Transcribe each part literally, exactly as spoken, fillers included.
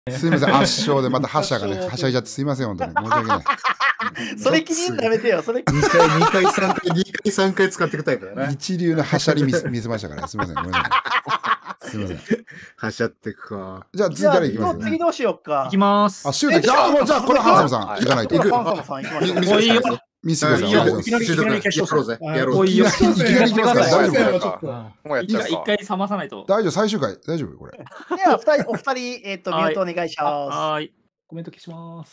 すいません、圧勝でまた覇者がね、はしゃいじゃってすいません、本当に。申し訳ない。 それ気に入ったらやめてよ、それ。 にかい、にかい、さんかい、にかい、さんかい使っていくタイプだね。 一流のはしゃり見せ見せましたから、すいません、ごめんなさい。すいません。 はしゃっていくか。 じゃあ次誰行きます次どうしよっか。 いきます。 あ、シュート、じゃあ、もうじゃあ、これハンサムさん行かないと。 ハンサムさん行きましょう。 見せてください。 見せてください。 いやお願いしますいきなり、いきなり決勝やろうぜ。やろうぜ。 いきなり、いきなり行きますから、大丈夫ちょっともうやっちゃうか。 一回冷まさないと。 大丈夫、最終回、大丈夫これ。 では、二人、お二人、えっと、ミュートお願いします。 はい。コメント消します。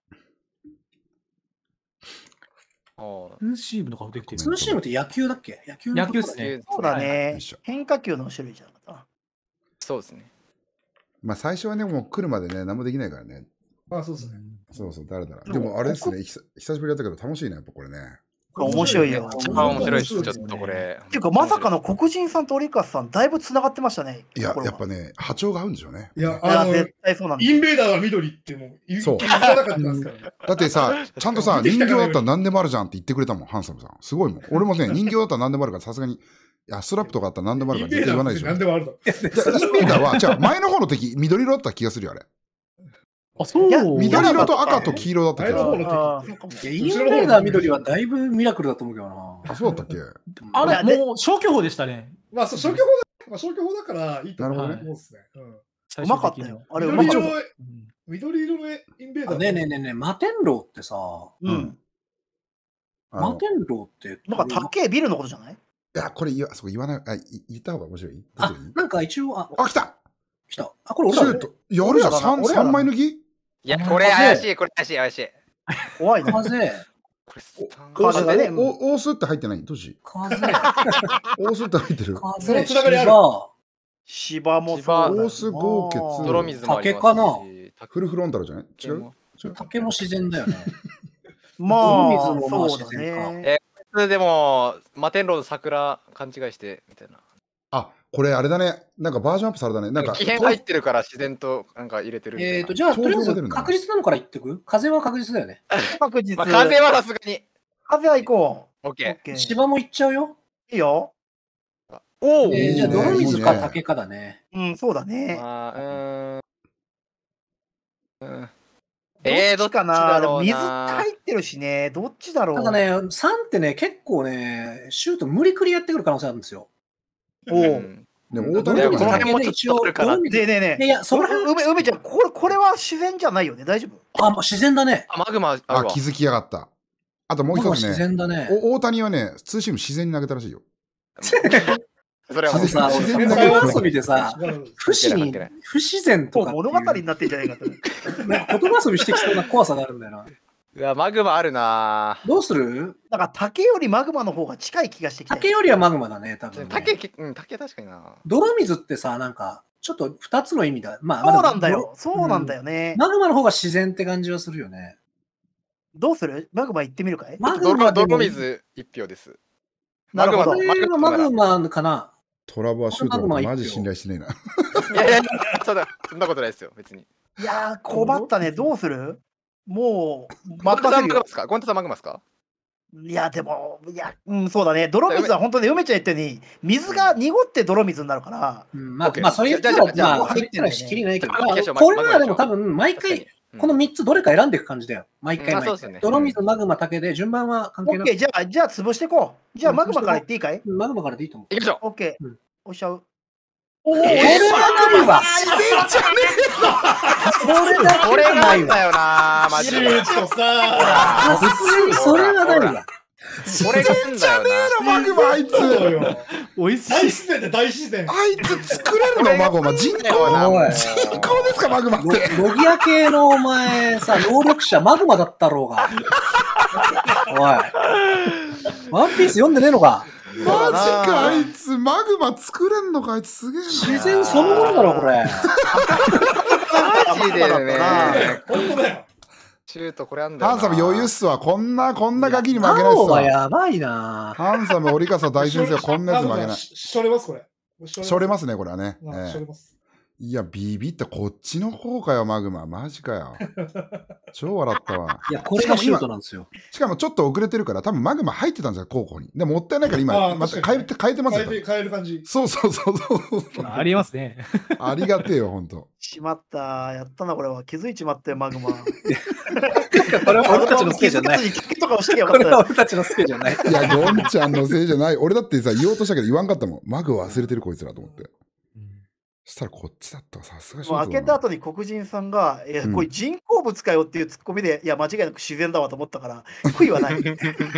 ツーシームとか出てきてる。 ツーシームって野球だっけ？野球野球っすね。 そうだね。変化球の種類じゃなかった。 そうですね。 まあ最初はね、もう来るまでね、何もできないからね。 あ、そうですね。 そうそう、誰だろう。でもあれですね、久しぶりやったけど楽しいね、やっぱこれね。 面白いよ。 一番面白いです、ちょっとこれ。 っていうか、まさかの黒人さんとオリカスさん、だいぶ繋がってましたね。 いや、やっぱね、波長が合うんでしょうね。 いや、あの、 絶対そうなんインベーダーが緑ってもう、 そう。 気づかなかったんですからね。 だってさ、ちゃんとさ、人形だったら何でもあるじゃんって言ってくれたもん、ハンサムさん。すごいもん。俺もね、人形だったら何でもあるから、さすがに、いや、ストラップとかあったら何でもあるから絶対言わないでしょ。 何でもあるだろ。 インベーダーは、じゃあ前の方の敵、緑色だった気がするよ、あれ。 あ、そう。 緑色と赤と黄色だった気がする。 インベーダー緑はだいぶミラクルだと思うけどな。 あ、そうだったっけ？ あれ、もう消去法でしたね。 まあ、そう消去法だ、まあ、消去法だからいいと思うんですね。 うまかったよ。あれ、 うまかった。緑色のインベーダー。 ねえねえねえねえ、摩天楼ってさ、 うん。 摩天楼って、 なんか高いビルのことじゃない？ いや、これ言わ、そう言わない、あ、言った方が面白い。 あ、なんか一応、あ、 あ、来た来た。あ、これ俺らシュート。やるじゃん、三三枚抜き？ いや、これ怪しい、これ怪しい、怪しい。 怖いね。 風。 風ね。お、大須って入ってない？どうし？ 風。 大須って入ってる？ そのつながりある。 芝もそう。大須豪傑。 泥水もありますし。 竹かな？ フルフロンタルじゃない違う？ 竹も自然だよね。 まあ、そうだね。 え、でも、摩天楼の桜勘違いして、みたいな。 あ、これあれだね。なんかバージョンアップされたね。なんか。 気変入ってるから自然となんか入れてる。 えっと、じゃあ、とりあえず確実なのから言ってく？風は確実だよね。 確実。 風はさすがに。 風は行こう。オッケー。 芝も行っちゃうよ。 いいよ。 おお。 じゃあ、泥水か竹かだね。 うん、そうだね。 あうん。 えー、どっちかな？でも水って入ってるしね。どっちだろう。 ただね、さんってね、結構ね、シュート無理くりやってくる可能性あるんですよ。 おお。 でも、大谷はこの辺も一応、 でねねいや、その辺、 梅、梅ちゃん、これ、これは自然じゃないよね。大丈夫？ あ、自然だね。 あ、マグマ、 あ、気づきやがった。あともう一つね。 自然だね。 大谷はね、ツーシーム自然に投げたらしいよ。 それはもうさ、自然な遊びでさ、不自に、不自然とか。 物語になってんじゃないかと。 なんか言葉遊びしてきそうな怖さがあるんだよな。 うわ、マグマあるな。 どうする？ なんか竹よりマグマの方が近い気がしてきた。 竹よりはマグマだね、多分。 竹、うん、竹確かにな。 泥水ってさ、なんか、ちょっと二つの意味だ。まあ、 そうなんだよ。そうなんだよね。 マグマの方が自然って感じはするよね。 どうする？マグマ行ってみるかい？ マグマ泥水一票です。 なるほど。 マグマかな。 トラボはシュートのことマジ信頼してねえな。 いやいや、そうだ、そんなことないですよ、別に。 いやー、困ったね。どうする？もう、 ゴンタさんマグマスか？ゴンタさんマグマスか？ いや、でも、いや、うん、そうだね。泥水は本当に梅ちゃん言ったように、水が濁って泥水になるから。 うん、まあ、まあ、それ言ったら、まあ、入ってないし、きりないけど、これはでも多分、毎回、このみっつどれか選んでいく感じだよ。毎回毎回。泥水、マグマ、竹で順番は関係ない。 オッケー、じゃあ、じゃあ潰していこう。じゃあ、マグマから言っていいかい？ マグマからでいいと思う。 いきましょう。オッケー。押しちゃう。 おお、これはないわ。 自然じゃねこれだこれなんだよな、マジで。 シュートさ。 それはないわ。 これがんだよな。 マグマあいつ。 おいしい。 大自然で大自然。 あいつ作れるのマグマ。人工人工ですかマグマって。 ロギア系のお前さ、能力者マグマだったろうが。おい。ワンピース読んでねえのか。 マジかあいつマグマ作れんのかあいつすげえな。 自然そのものだろこれ。 マジでね。 本当だよ。 シュートこれあんだよ。 ハンサム余裕っすわ。こんなこんなガキに負けないっすわ。 やばいな。 ハンサム折笠大先生はこんなやつ負けない。 しょれますこれ。 しょれますねこれはね。 しょれます。 いや、ビビったこっちの方かよ、マグマ。マジかよ。超笑ったわ。 いや、これがシュートなんですよ。 しかもちょっと遅れてるから、多分マグマ入ってたんですよ、候補に。でももったいないから今、また変えて、変えてますよ。 変えて、変える感じ。 そうそうそうそう。 ありえますね。 ありがてえよ、ほんと。 しまった。やったな、これは。気づいちまったよ、マグマ。これは俺たちのせいじゃない。これは俺たちのせいじゃない。 いや、ゴンちゃんのせいじゃない。俺だってさ、言おうとしたけど言わんかったもん。マグ忘れてるこいつらと思って。そしたらこっちだったさすがに。 開けた後に黒人さんが、えー、これ人工物かよっていうツッコミで、いや、間違いなく自然だわと思ったから、悔いはない。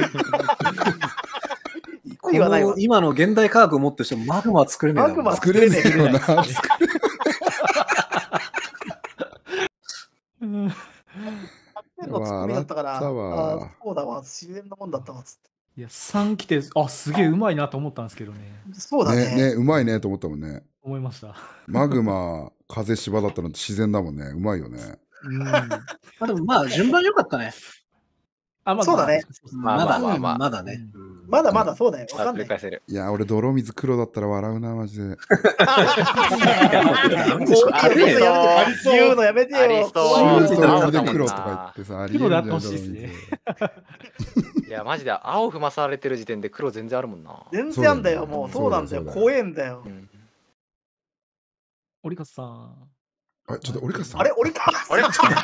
悔いはないわ。 今の現代科学をもってしても、マグマは作れない。 マグマ作れねえよな。 のツッコミだったから、あ、そうだわ、自然なもんだったわっつって。 いや、さん来て、あ、すげえうまいなと思ったんですけどね。 そうだね。 ね、うまいねと思ったもんね。 思いました。 マグマ、風芝だったのって自然だもんね。うまいよね。 うん。まあでもまあ、順番良かったね。 あ、まあ、そうだね。 まだまだまだね。 まだまだそうだよ。わかんない。 いや、俺、泥水黒だったら笑うな、マジで。 言うのやめてよ。 黒で黒とか言ってさ、 黒であってほしいですね。 いや、マジで青踏まされてる時点で黒全然あるもんな。 全然あんだよ、もう。そうなんだよ。怖えんだよ。 オリカスさん。 あ、ちょっとオリカスさん。 あれ、オリカスさん。 オ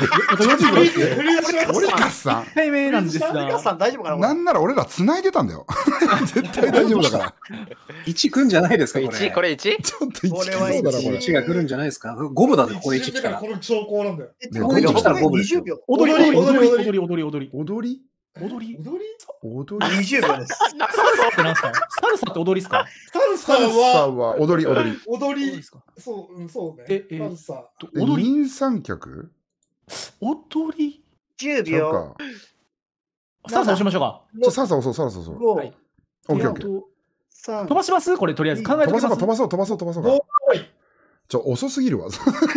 リカスさん。 対面なんですが。 オリカスさん大丈夫かな。 なんなら俺ら繋いでたんだよ。絶対大丈夫だから。 いちくんじゃないですか、これ。 いち、これいち？ ちょっといち来そうだな、これ。 いちが来るんじゃないですか。ごぶだね、これいち来たら。 これ兆候なんだよ。 これいち来たらごぶですよ。 踊り、踊り、踊り、踊り、踊り、踊り。 踊り踊り踊り踊りにじゅうびょうです。 サルサってなんすか？サルサって踊りですか？ サルサは踊り、踊り。 踊り。そう、そうね。 え、 え、サルサ。 踊り二三脚踊りじゅうびょう。サルサ押しましょうか。 ちょ、サルサ押そう、サルサ押そう。 ご、 オッケーオッケー。 飛ばしますこれ、とりあえず。考えてください。 飛ばそう、飛ばそう、飛ばそう、飛ばそう。ちょ、遅すぎるわ。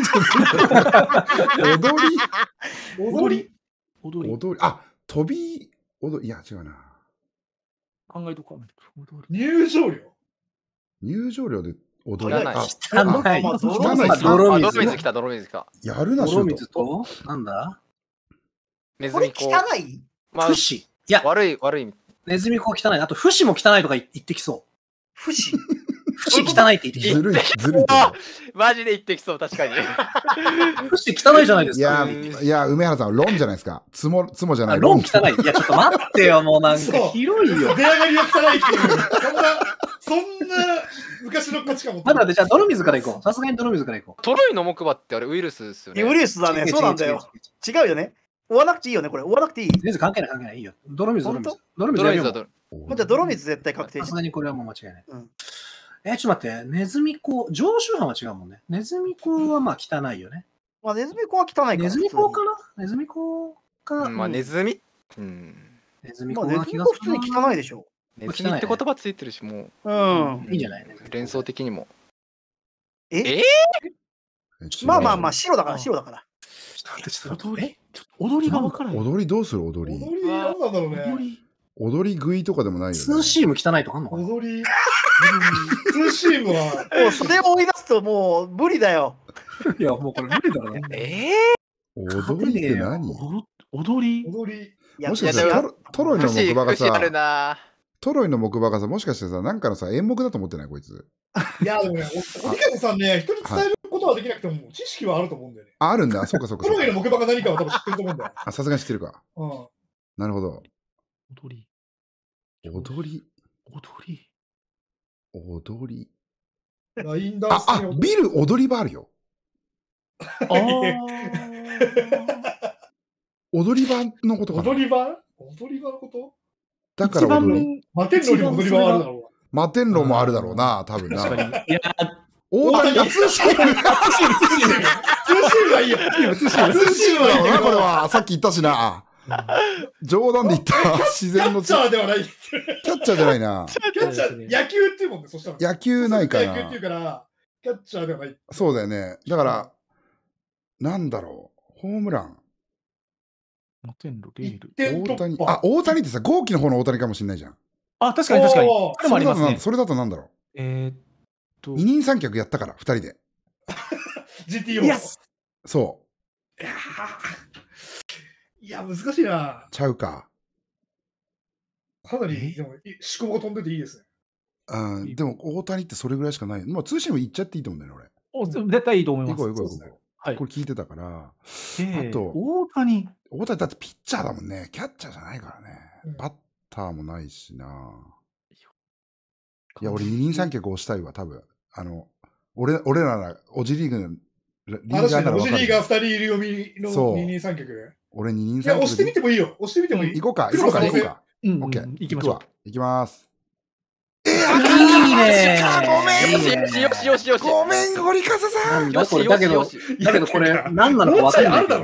踊り踊り踊り踊りあ、飛び、踊り、いや、違うな。 考えとか。 入場料入場料で踊り。 汚い。 汚い。 泥水来た、泥水来た。 やるな、 泥水と、なんだネズミ子。 汚い不死。いや、 悪い、悪い。 ネズミ子汚い。あと、不死も汚いとか言ってきそう。 不死不死汚いって言ってきそう。 ずるい、ずるい。 マジで言ってきそう、確かに。 不死汚いじゃないですか。 いや、いや、梅原さん、ロンじゃないですか。つも、つもじゃない。 ロン汚い。いや、ちょっと待ってよ、もうなんか広いよ。 出上がりが汚いっていう。そんな、そんな昔の価値観も。 まだ、じゃあ、泥水から行こう。さすがに泥水から行こう。 トロイの木馬ってあれウイルスですよね。 ウイルスだね、そうなんだよ。違うよね。追わなくていいよね、これ。追わなくていい。 全然関係ない、関係ない。いいよ。泥水、泥水。泥水だよ。 じゃあ、泥水絶対確定。 さすがにこれはもう間違いない。え、ちょっと待って。ネズミ子、常習犯は違うもんね。ネズミ子はまあ汚いよね。 まあ、ネズミ子は汚いから。 ネズミ子かなネズミ子か。 まあ、ネズミうん。 ネズミ子は気がする。普通に汚いでしょ。 ネズミって言葉ついてるし、もう。うん。 いいんじゃない連想的にも。 えまあまあまあ、白だから、白だから。 踊り踊りが分からない。 踊りどうする踊り。 踊りなんだろうね。 踊り食いとかでもないよね。 ツーシーム汚いとかあんのかな踊り。ツーシームは。 もうそれを追い出すともう無理だよ。 いや、もうこれ無理だろ。 え踊りって何踊り踊り。 もしかしたらトロイの木馬がさ、トロイの木馬がさ、もしかしてさ、なんかのさ、演目だと思ってないこいつ。 いや、でもね、おりかこさんね、人に伝えることはできなくても、知識はあると思うんだよね。 あるんだ、そうかそうか。 トロイの木馬が何かは多分知ってると思うんだよ。 あ、さすがに知ってるか。 うん。 なるほど。 踊り。 踊り。 踊り。 踊り。 ラインダンス。 あ、あ、ビル踊り場あるよ。 ああ。 踊り場のことかな。 踊り場踊り場のことだから踊り。 摩天楼にも踊り場あるだろう。 摩天楼もあるだろうな、多分な。 確かに。いや、 大谷、ツーシーム。ツーシーム。ツーシームがいいよ。 ツーシーム。ツーシームだろうな、これは。さっき言ったしな。冗談で言った。自然の。 キャッチャーではない。 キャッチャーじゃないな。 キャッチャー、野球っていうもんね、そしたら。 野球ないかな。 野球っていうから、キャッチャーではない。 そうだよね。だから、なんだろう。ホームラン。 摩天楼、レール。 大谷。あ、大谷ってさ、豪輝の方の大谷かもしれないじゃん。 あ、確かに確かに。 それだと、それだとなんだろう。 えーっと。 二人三脚やったから、二人で。 ジーティーオー。 イエスそいやーいや、難しいな。 う。ちゃうか。 かなり、でも、思考が飛んでていいですね。 うん、でも大谷ってそれぐらいしかない。まあ、ツーシームいっちゃっていいと思うんだよね、 お絶対いいと思い俺。 ます。 行こう行こう行こう。 はいこれ聞いてたから。 であと大谷。 大谷だってピッチャーだもんね。キャッチャーじゃないからね。 うんバッターもないしな。いや、俺二人三脚押したいわ、多分。あの、俺俺らなら、オジリーグのリーガーあ確かに、オなら分かる。 ジリーがふたりいる読みのそう二人三脚。 俺二人いや、 三脚。 押してみてもいいよ。押してみてもいい。 行こうか、行こうか、行こうか。 うんオッケー。 行きましょう行くわ。行きます。 いいねごめんよしよしよしよしよし。 ごめん、堀笠さん。 なんだこれ、だけど、 よしよしだけどこれ、何なのか分かんないけど。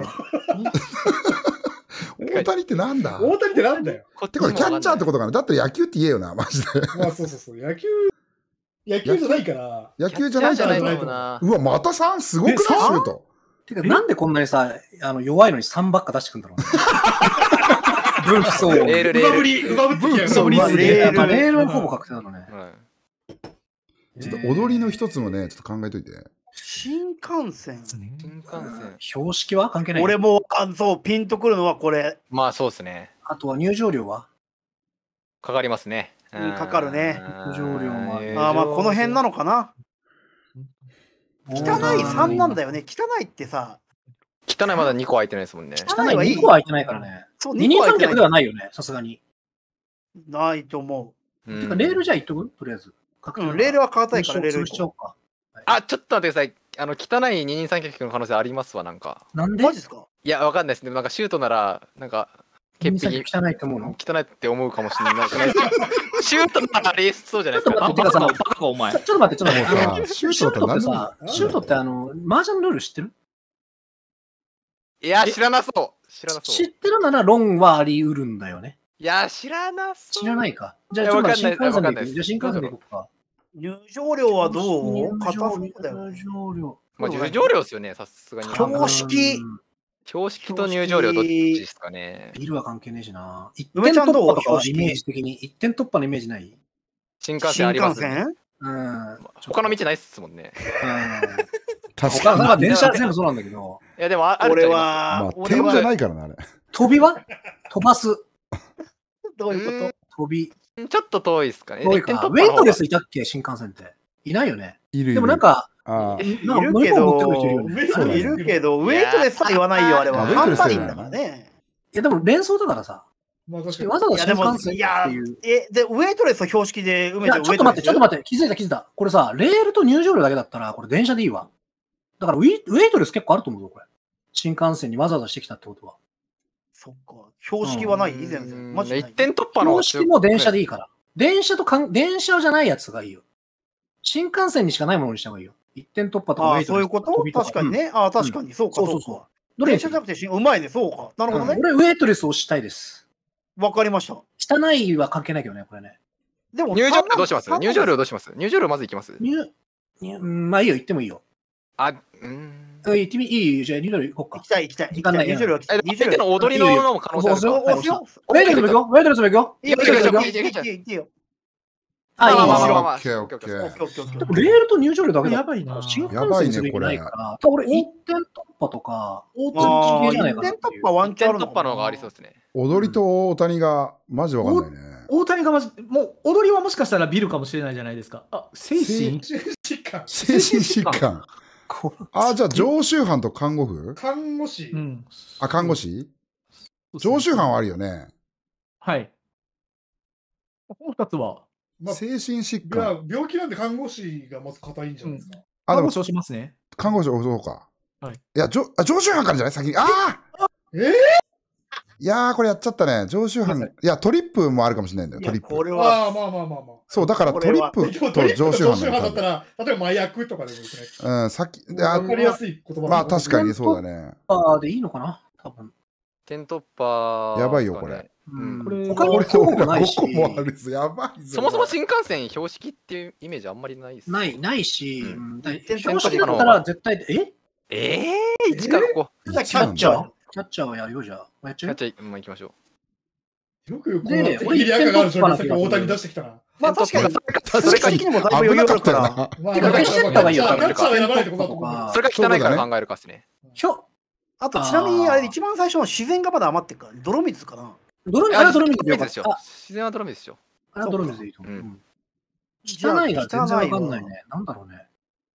大谷ってなんだ大谷ってなんだよ。 てか、キャッチャーってことかな。だったら野球って言えよな、マジで。 まあ、そうそうそう。野球、野球じゃないから。 野球じゃないじゃないから。 とな。 うわ、またさんすごくないシえさんュート。 てか、なんでこんなにさ、あの弱いのにさんばっか出してくんだろうね。分岐走。 レールレール。 上振り、上振ってきやそうまあレールレールレールはほぼ確定なのね。 はいちょっと踊りの一つもね、ちょっと考えといて。 新幹線。 新幹線。 標識は関係ない。 俺も、あそう、ピンとくるのはこれ。 まあそうですね。 あとは入場料はかかりますね。 うんかかるねうん入場料もあるあーまあ、この辺なのかな。汚いさんなんだよ。 よね。汚いってさ、 汚いまだにこ空いてないですもんね。 汚いにこは空いてないからね。 そう、 二人三脚ではなないよね、さすがに。 ないと思うんてか、レールじゃ言っとくとりあえず。確う。 定だうん、レールは硬いからレール潰しちゃおうか。 あ、ちょっと待ってください。あの、汚い二人三脚の可能性ありますわ、なんか。 なんでマジですか？ いや、わかんないですね。なんかシュートなら、なんか、 潔潔癖癖汚いと思うの汚いって思うかもしれない。シュートならありそうじゃないですか。 ちょっと待って、てかさ、 バカかお前ちょっと待って、ちょっと待って。あのもうさ、シュシュートートだってってさ、シュートってあの、麻雀ルール知ってるいや、知らなそう。知らなそう。 知ってるならロンはあり得るんだよね。 いや、知らなそう。 知らないか。じゃあ、 いやちょっと待ってわかんない新幹線で行く。じゃあ、新幹線で行こうか。 入場料はどう入硬場そうだよね。 入場料。 まあ、入場料ですよね、さすがに。 標識うん標識と入場料どっちですかね。 ビルは関係ねえしな。一梅ちゃんどう点突破とかはイ標識メージ的に。一点突破のイメージない新幹線新あります。 幹線うん。 他の道ないっすもんね。 確他かに。 は電車は全部そうなんだけど、 いや、でもああるっちゃ俺ありままあ、 は、俺点じゃは、 ないからな、あれ。 飛びは飛ばす。 どういうこ飛び。 す。ちょっと遠いですかね。 遠い一点か。 突破の方がウェイトレスいたっけ新幹線って。いないよね。 いるいる。 でもなん、か、 あーなんかいるけど乗り物持ってくる人いるよね。 そうだねといるけど、ウェイトレスは言わないよ、あれは。 あウェイトハンレスは言わないパリンだからね。 いや、でも連想だからさ。 まあ確かに。 わざわいや、でもざ新幹、線いやっていう。、 え、で、ウェイトレスと標識で、 い梅ちゃや、 んウェイトレスちょっと待って、ちょっと待って、気づいた気づいた。これさ、レールと入場料だけだったら、これ電車でいいわ。だからウィ、ウェイトレス結構あると思うぞ、これ。新幹線にわざわざしてきたってことは。 そっか。標識はないうん全然。マジでない一点突破の方標が識も電車でいいから。電車とかん、電車じゃないやつがいいよ。新幹線にしかないものにした方がいいよ。一点突破とかああ、 ウェイトレスそういうこと飛びとか確かにね。ああ、確かに。そうか、 そうそうそうそうか。 どれに電車じゃなくてし、うまいね。そうか。なるほどね。 うん俺、ウェイトレスをしたいです。 わかりました。 汚いは関係ないけどね、これね。 でも、 入場料どうしますさん入場料どうします入場料まず行きます入、入うんまあいいよ、行ってもいいよ。 あ、うーん。 うん行ってみ、いいよ、じゃあ入場料行こうか行き。たい、行きたい。行きたい。 時間ない入場料は来たえ、 い。入場料相手の踊りののも可能性あるそうか押すよ。 ウェイトレスも行くよ、ウェイトレスも行くよ。 いいよ、いいよ、いいよ、いいよ、いいよ、いいよ。 あ、いいまあまあまあよ。 まあまあオッケーオッケーオッケーオッケーオッケーでもレールと入場料だけだやばいな新幹やばいね線する意味ないから、多分俺一点突破とか、大ああ、 じゃない一かなっていう点突破ワン一点チャンある突破の方がありそうですね。 踊りと大谷が、マジわかんないね。 大谷がまじ、もう踊りはもしかしたらビルかもしれないじゃないですか。あ、精神疾患。 精神疾患。 こうあ、じゃあ常習犯と看護婦看護師。 うん。 あ、看護師常習犯はあるよね。 はい。この二つは、 まあ、 精神疾いや患。 病気なんで看護師がまず硬いんじゃないですか。 あ、でも看護師をしますね。 看護師、そうか。 はい。 いや、じょあ常習犯からじゃない先に。ああえーいやー、これやっちゃったね。常習犯。いや、トリップもあるかもしれないんだよ、 いや、 トリップ。 これは、 ああ、まあまあまあまあ。 そう、だからトリップでもトリップと常習と常習犯なんだ犯だったら、例えば麻薬とかでもいけない。 うん、さっき、であわかりやすい言葉まあ確かにそうだね。 ね。 あでいいのかな多分。 点突破、 やばいよこれ。 うんこれ他にこれ候補がない 5 し個、もあるぞ。やばいぞ。 そもそも新幹線標識っていうイメージあんまりないです。 ない、ないし、 うんうんだ点標識だったら絶対、えええー、一かここ。 一キャッチャー。 キャッチャーはやるよ、じゃあ。やっちゃうキャッチャー、まあ行きましょよくこうやって切り赤がある状況で大谷出してきたな。 まあ確かに、 確かに的にもだいぶ余裕あるから。 まあ、 てか消しちゃった方がいいよキャッチャー選ばないってことだと思う。 それが汚いから考えるかっすね。 ひょあと、ちなみに、あれ、一番最初の自然がまだ余ってるから、泥水かな。 泥水、あれ泥水でしょ。自然は泥水でしょ。 あれは泥水でいいと思う。汚いが全然わかんないね。なんだろうね。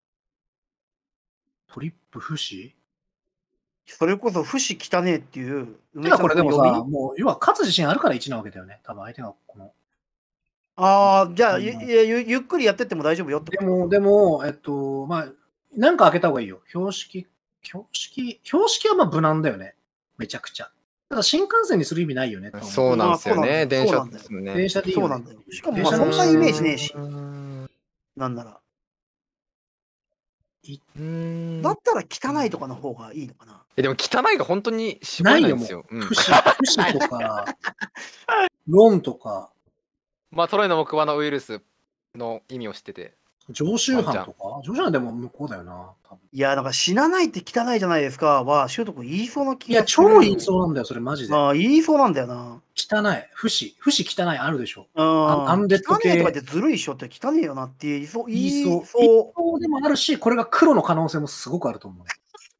トリップ不死それこそ不死汚ねえっていう。 てかこれでもさ、もう要は勝つ自信あるからいちなわけだよね。多分相手がこの。 ああ、じゃあ、ゆゆゆっくりやってっても大丈夫よって。 でも、でも、えっと、まあ、なんか開けた方がいいよ。標識、標識、標識はまあ無難だよね。めちゃくちゃ。ただ新幹線にする意味ないよね。 そうなんですよね。電車ですね。 電車でいいよ。 そうなんだよ。しかも、そんなイメージねえし。なんなら。だったら汚いとかの方がいいのかな。 え、でも汚いが本当に絞れないんですよ。 不死とか、ロンとか。 まあ、トロイの木馬のウイルスの意味を知ってて。 常習犯とか常習犯でも向こうだよな。 いや、なんか死なないって汚いじゃないですかは、シュート君言いそうな気がする。いや、超言いそうなんだよ、それマジで。 ああ、言いそうなんだよな。 汚い。不死。不死汚いあるでしょ。 アンデッド系。 汚いとかってずるいっしょって汚いよなって言いそう。 言いそう。言いそうでもあるし、これが黒の可能性もすごくあると思う。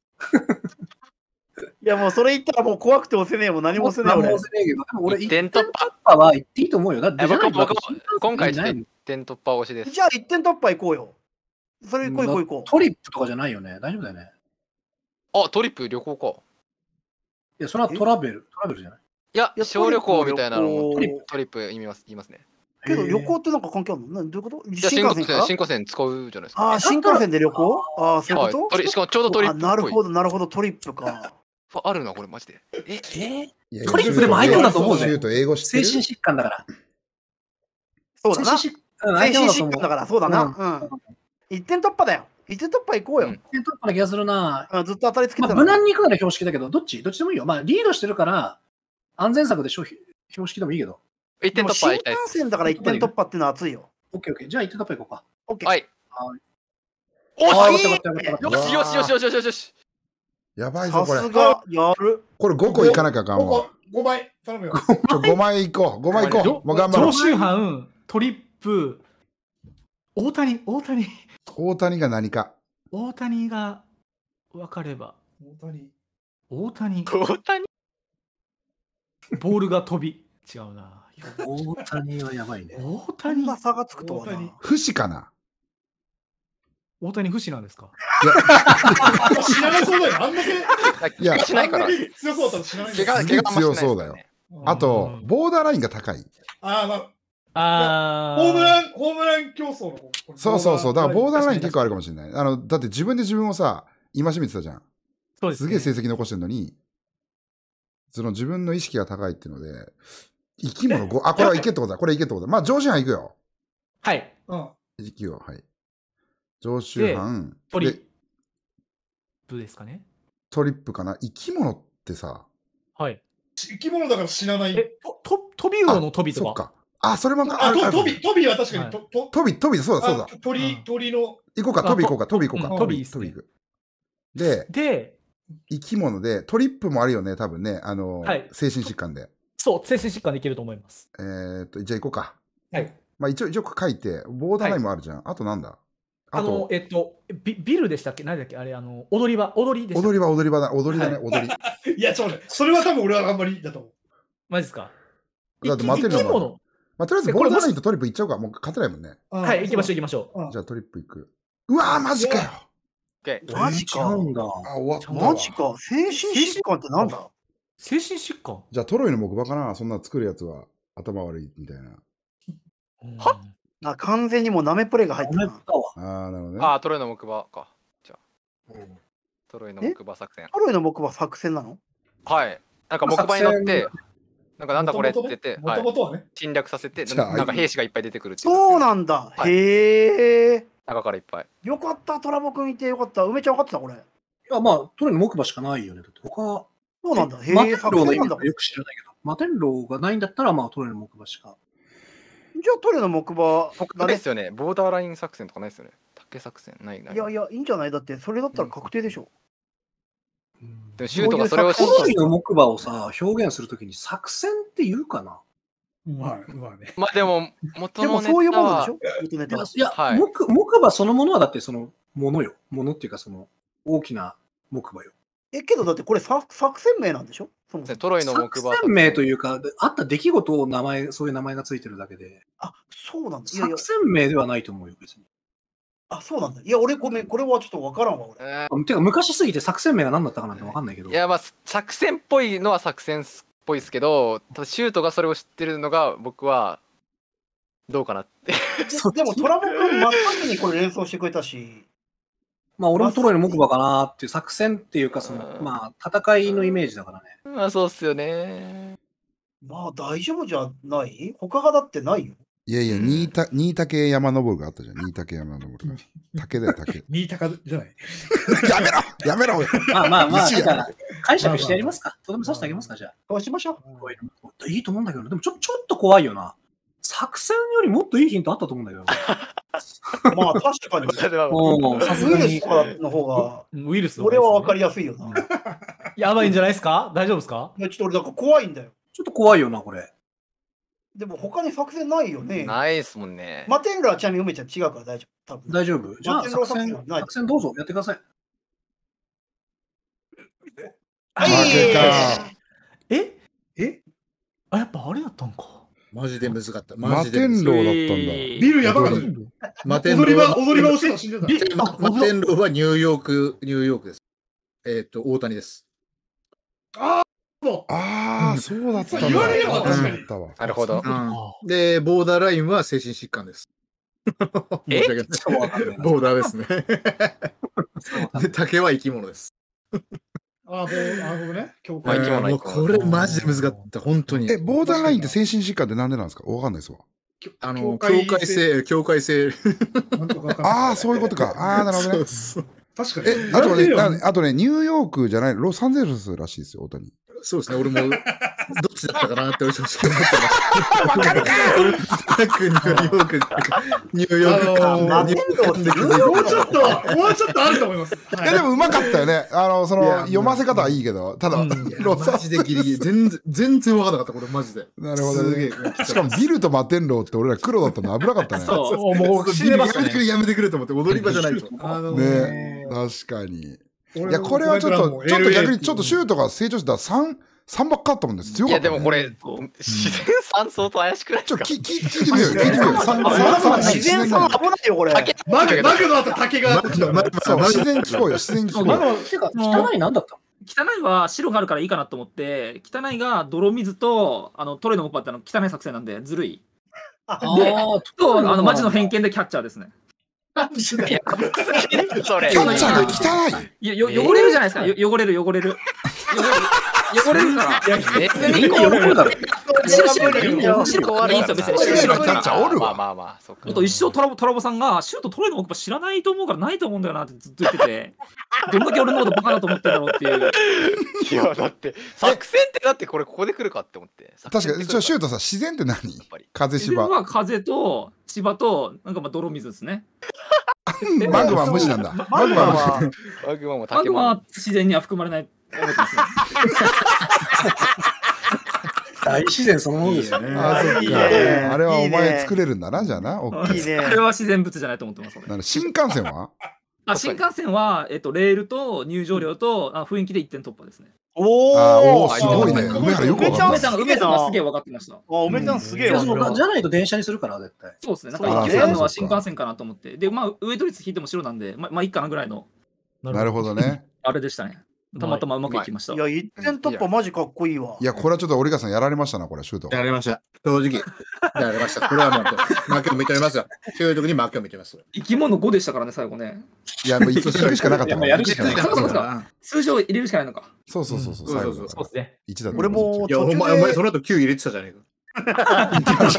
いや、もうそれ言ったらもう怖くて押せねえもん、何も押せねえ俺。 何も押せねえけど、俺、 一点突破は言っていいと思うよ。だって僕僕今回一点突破推しです。 じゃあ一点突破行こうよ。それ行こう行こう行こう。 トリップとかじゃないよね。大丈夫だよね。 あ、トリップ旅行か。 いや、それはトラベル。トラベルじゃない。 いや、小旅行みたいなのもトリップ、トリップ言います、言いますね。 けど旅行ってなんか関係あるの？どういうこと？ 新幹線新幹線使うじゃないですか。 ああ、新幹線で旅行？ああ、そういうこと？ しかもちょうどトリップ。 なるほど、なるほど、トリップか。 あるな、これマジで。 ええトリップでも相手だと思うぜ。精神疾患だから。 そうだな。精神疾患だから、そうだな。うん。一点突破だよ。一点突破行こうよ。 一点突破な気がするな。 ずっと当たりつけてた。 無難に行くなら標識だけど、どっちどっちでもいいよ。まあ、リードしてるから、安全策で標識でもいいけど。 一点突破行きたい。 新幹線だから一点突破っていうのは熱いよ。 オッケーオッケー。じゃあ一点突破行こうか。 オッケー。 はい。 おしよしよしよしよしよしよしよし。 やばいぞ、これ。 さすが、やる。 これごこいかなきゃあかんわ。 ごまい、頼むよ。 ちょ、ごまいいこう。ごまいいこう。もう頑張ろう。 常習犯、トリップ、大谷、大谷。 大谷が何か。 大谷が分かれば。 大谷。 大谷。 大谷ボールが飛び。違うな。 大谷はやばいね。 大谷が差がつくとはな。 不死かな。 大谷不死なんですか？ 知らなそうだよ。あんだけ。 いや、しないから。 強そうだったら知らない。 怪我、怪我強そうだよ。あと、ボーダーラインが高い。 ああ、まあ。 あホームラン、ホームラン競争の。 そうそうそう。だからボーダーライン結構あるかもしれない。あの、だって自分で自分をさ、今しめてたじゃん。 そうです、 すげえ成績残してるのに、その自分の意識が高いっていうので、生き物ご、あ、これはいけってことだ。これいけってことだ。まあ、常習犯いくよ。 はい。 うん。 いくよ。はい。常習犯。 トリップですかね。 トリップかな。生き物ってさ。 はい。 生き物だから死なない。 え、と、トビウオのトビとか。 そっか。あ、それもあ、トビ、トビは確かに。 トビ、トビ、そうだ、そうだ。 鳥、鳥の。 行こうか、トビ行こうか、トビ行こうか。 トビ、 トビ行く。で、 で、 生き物で、トリップもあるよね、多分ね。あの、精神疾患で。 そう、精神疾患できると思います。 えっと、じゃあ行こうか。 はい。 まあ一応、一応書いて、ボーダーラインもあるじゃん。あとなんだあの、えっと、ビビルでしたっけ何だっけあれ、あの、踊り場、踊りでした。 踊り場、踊り場だ、踊りだね、踊り。 いや、ちょっとね、それは多分俺はあんまりだと思う。 マジですか？ だって待てるのも。まあ、とりあえずボーダーラインとトリップいっちゃうか。もう勝てないもんね。 はい、行きましょう、行きましょう。じゃあトリップいく。うわー、マジかよ。 マジか。 あ、終わった。 マジか。精神疾患ってなんだ？ 精神疾患？ じゃあトロイの木馬かな。そんな作るやつは頭悪いみたいな。 はあ、完全にもうナメプレイが入ってるな。 ああ、なるほどね。 ああ、トロイの木馬か。じゃあ。トロイの木馬作戦。 トロイの木馬作戦なの？ はい。なんか木馬に乗って、なんかなんだこれって言って、 ね、 侵略させて、なんか兵士がいっぱい出てくるっていう。 そうなんだ。へえ。 中からいっぱい。 よかった、トラボくんいてよかった。梅ちゃん分かってたこれ。いや、まあ、トロイの木馬しかないよね。だって他は。 そうなんだ。へえ。 マテンローの意味はよく知らないけど、マテンローがないんだったら、まあ、トロイの木馬しか。 じゃあトロイの木馬。 ないですよね。ボーダーライン作戦とかないですよね。竹作戦ないない。 いやいや、いいんじゃない？だってそれだったら確定でしょ。 でもシュートがそれをトロイの木馬をさ、表現するときに作戦って言うかな？ まあ、まあね。 まあでも、元でものネタは。 そういうものでしょ元ネタは。 いや、 はい木木馬そのものはだってそのものよ。ものっていうかその大きな木馬よ。 え、けどだってこれ作作戦名なんでしょそもそもトロイの木馬。 作戦名というか、あった出来事を名前、そういう名前がついてるだけで、 あ、そうなんだ。いやいや作、戦名ではないと思うよ、別に。 あ、そうなんだ。いや、俺ごめん、これはちょっとわからんわ、俺。 えてか、昔すぎて作戦名が何だったかなんてわかんないけど。 ーいや、まあ、作戦っぽいのは作戦っぽいですけど、ただシュートがそれを知ってるのが、僕は、どうかなって。 でも、トラボ君真っ先にこれ連想してくれたし、 まあ、俺もトロイの木馬かなっていう作戦っていうか、その、 うんまあ、戦いのイメージだからね。 まあ、そうっすよね。 まあ大丈夫じゃない他がだってないよ。 いやいや、新た新竹山登るがあったじゃん。新竹山登るが。竹だよ、竹。 新高じゃない。 やめろやめろまあまあまあ、 一夜だから解釈してやりますか。とどめさせてあげますか、じゃあ。 そうしましょう。 いいと思うんだけど、でもちょちょっと怖いよな。作戦よりもっといいヒントあったと思うんだけど。 まあ確かに。 うん、さすがにウイルス。とかの方が、 ウイルスの俺は分かりりやすいよな。 やばいんじゃないですか？大丈夫ですか？ いやちょっと俺だから怖いんだよ。 ちょっと怖いよな、これ。 でも他に作戦ないよね。 ないっすもんね。 マテンロはちなみに梅ちゃん違うから大丈夫。多分。 大丈夫。じゃあ、 マテンロ作戦作戦ない、 作戦どうぞ、やってください。 はい負けか。 ええあ、やっぱあれだったんか。 マジで難かった。マ摩ジで難天楼だったんだ。 ビルやばかった。 摩天踊り場、 楼踊り場をしてた死んでた。 でま摩天楼はニューヨーク、ニューヨークです。えっと、大谷です。 もああ、そうだったんだ。 言われればそう確かにだったわ。 なるほど。 で、ボーダーラインは精神疾患です。申し訳ない。 そうわかんないなボーダーですね。で、竹は生き物です。 う、あ、もう、なるほどね。教会。 まあ生き物はもう生き物これマジで難かった。本当に。 え、ボーダーラインって精神疾患ってなんでなんですか？わかんないですわ。 あの、境界性、境界性。 なんとかわかんないああ、そういうことか。ああ、なるほどね。 そうそう確かに。 え、あとね、 やめてよなあとね、ニューヨークじゃない、ロサンゼルスらしいですよ、大谷。 そうですね、俺も、どっちだったかなって正直思ってます。わかるかニューヨーク、ニューヨークあのー感、ニューヨーク感で気づいもうちょっと、もうちょっとあると思います。 え、でもうまかったよね。あの、その、 いや読ませ方はいいけど、ただ、 うんロサマジでギリギリ。全然、全然わからなかった、これ、マジで。 なるほどすげえね。しかもビルと摩天楼って俺ら黒だったの危なかったね。 そう、もう死んでましたね。 やめてくれ、やめてくれと思って、踊り場じゃないと。 あのね確かに。い俺や、これはちょっと、ちょっと逆にちょっとシュートが成長したらさん、さんばっかあったもんです。強いや、 かった、ね。 でもこれ、自然酸素と怪しくないでちょ、 すか？ き、き、聞いてみようよ、聞いてみようよ。さん、 まさん、さん、 自然さん危ないよ、これ。 竹マグ、マグの後竹が。 そう、自然聞こうよ、自然聞こうまよ。 だてか、汚いなんだったの汚いは白があるからいいかなと思って、汚いが泥水とあのトレの木馬ってあの汚い作戦なんでずるい。 あであとあのマジの偏見でキャッチャーですね。 いや、それ。 キャッチャーが汚い。 よよ汚れるじゃないですか。よ汚れる汚れる。汚れる汚れるから。 別みんな喜ぶだろ。 白白白いや白いいんですよ別に。 白白いキャッチャーおるわまあまあまあ、そっかあ。と一生トラボトラボさんがシュートトレの木馬知らないと思うからないと思うんだよなってずっと言ってて、どんだけ俺のことバカだと思ってるだろうっていう。 いや、だって、作戦ってだってこれここで来るかって思って。 確かに、ちょ、シュートさ、自然って何？ やっぱり。 自分風芝。 は風と芝となんかまあ泥水ですね。 マグマは無視なんだ。 マグマは、 マグマもマ竹も。 グマは自然には含まれないと思ってますね。 大自然そのものですよね。 あ、そっいいねか。あれはいいねお前作れるんだな、じゃあな。オッケーいいねあれは自然物じゃないと思ってます。俺なる新幹線はあ新幹線は、えっと、レールと入場料とあ雰囲気で一点突破ですね。 おあおーーすごいね。梅原よくわかった。 梅さんが梅さんがすげえ分かってました。 あ、おめちゃんすげえわ。 いやそうじゃないと電車にするから、絶対。 そうですね。なんそうだねか一番のは新幹線かなと思って。で、まあ、ウエイト率引いても白なんで、まあ、まあ、いいかなぐらいの、 なるほどね。 あれでしたね。たまたまうまくいきました。 いや、一点突破マジかっこいいわ。 いや、これはちょっと折川さんやられましたな、これ、シュート。 やられました。正直。やられました。これはもう、負けを認めますよ。そういう時に負けを認めます。 生き物ごでしたからね、最後ね。 いや、もう行くしかなかったから。 いやもうやるしかないそうそうそう数字を入れるしかないのか。 そうそうそうそう。 うん最後そうそうだからですね。 いちだった。 俺もいや、お前、お前、その後きゅう入れてたじゃねえか。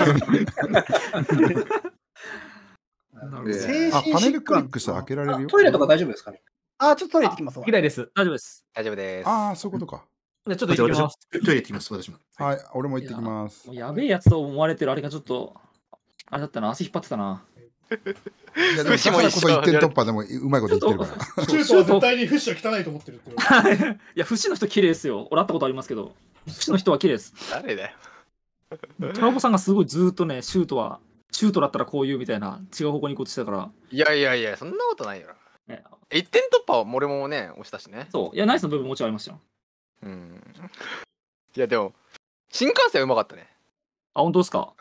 なるほど。 えあ、パネルクリックしたら開けられるよ。 トイレとか大丈夫ですかね？ あ、ちょっとトイレ行ってきますわ。 嫌いです。大丈夫です。 大丈夫です。 ああ、そういうことか。 じゃあちょっと行ってきます。 トイレ行ってきます、私も。 はい、俺も行ってきますも。うやべえやつと思われてるあれがちょっと、あれだったな、足引っ張ってたな。 いや、でも、だからこそ一点突破でもうまいこと言ってるから。 シュートは絶対にフッシュは汚いと思ってるって言われて。 いや、節の人綺麗ですよ。俺会ったことありますけど、節の人は綺麗です。 誰だよ。 トラボさんがすごいずーっとね、シュートは、シュートだったらこういうみたいな、違う方向に行こうとしてたから。 いやいやいや、そんなことないよな。 ね、 いってん突破は俺もね、押したしね。 そう。いや、ナイスの部分もちろんありましたよ。 うん。いや、でも、新幹線はうまかったね。 あ、本当ですか。 うん。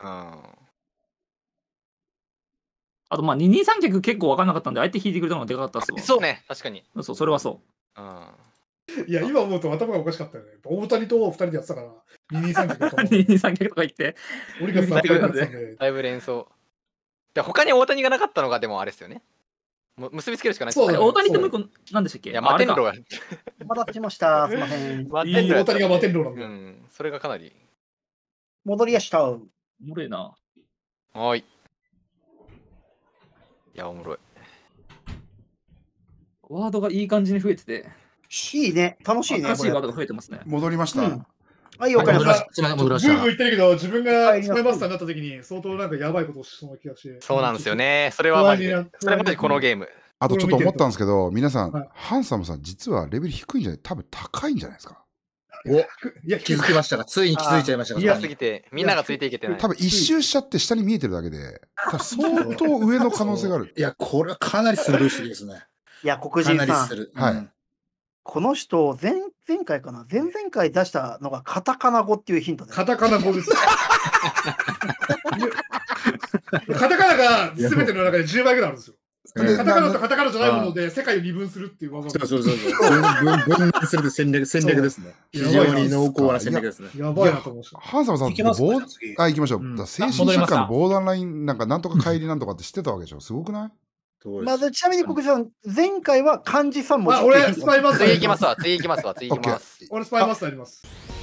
あと、まあ、二人三脚結構分かんなかったんで、相手引いてくれたのがでかかったっすわ。 そうね、確かに。 そう、それはそう。 うん。 いや、今思うと頭がおかしかったよね。大谷とふたりでやってたから、二人三脚とか。 二人三脚とか言って。 俺がさ、 だいぶ連想。で、他に大谷がなかったのが、でもあれですよね。も結びつけるしかないですね。 大谷ってもう一個、なんでしたっけ。 いや、マテンロが。 お待たせしました。すみません。 大谷がマテンロなんだ。 うん、それがかなり。 戻りやした。おもろいな。 はい。いや、おもろい。 ワードがいい感じに増えてて。 いいね。楽しいね。 新しいワードが増えてますね。 戻りました。 はい、わかりました。 戻りました。 ブーブー言ってるけど、自分がスパイマスターになった時に相当なんかやばいことをしそうな気がして。 そうなんですよね。それはマジで。それはマジでこのゲーム。 あとちょっと思ったんですけど、皆さん、ハンサムさん、実はレベル低いんじゃない、多分高いんじゃないですか。 お、いや、気づきましたか。ついに気づいちゃいましたか。 嫌すぎて、みんながついていけてない。 多分一周しちゃって下に見えてるだけで、相当上の可能性がある。 いや、これはかなり鋭い指摘ですね。 いや、黒人さん。 はい。 この人、前、前回かな前々回出したのがカタカナ語っていうヒントで。 カタカナ語です。カタカナが全ての中でじゅうばいぐらいあるんですよ。カタカナとカタカナじゃないもので世界を二分するっていう技。 そうそうそうそう。分断する戦略、戦略ですね。非常に濃厚な戦略ですね。 やばいなと思いました。 ハンサムさん、あ、行きましょう。精神疾患のボーダーライン、なんかなんとか帰りなんとかって知ってたわけでしょ。すごくない？ まずちなみに国さん、前回は漢字さん文字。 俺、スパイマスター。 次行きますわ、次行きますわ、次行きます。 俺、スパイマスターやります。